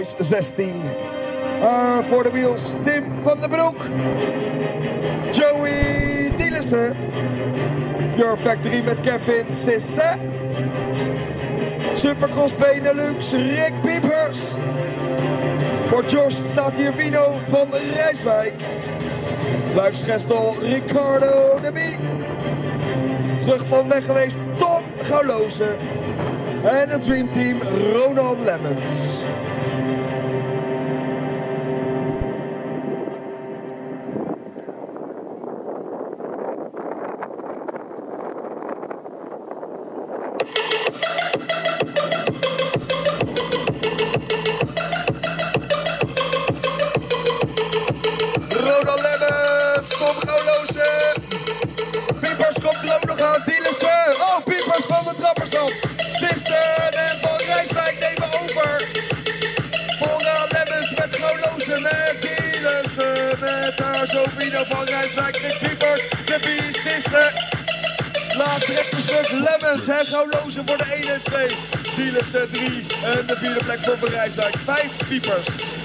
Boys 16. Voor de wheels Tim van den Broek. Joey Dielissen. Your Factory met Kevin Sisse. Supercross Benelux Rick Piepers. Voor Josh staat hier Wino van Rijswijk. Luiksgestel Ricardo de Bie. Terug van weg geweest Tom Gaulozen. En het Dream Team Ronald Lemmens. Ronald Lemmens, Tom Gaulozen. Piepers komt er ook nog aan, Dielissen. Oh, Piepers van de trappers af. Sissen en Van Rijswijk nemen over. Vooraan Lemmens met Gaulozen met Dielissen. Met daar zo Wino van Rijswijk, Rick Piepers, de Sissen. Laat rechterstuk Lemmens en Gaulozen voor de 1 en 2. Dielissen 3 en de 4e plek voor Van Rijswijk. 5 Piepers.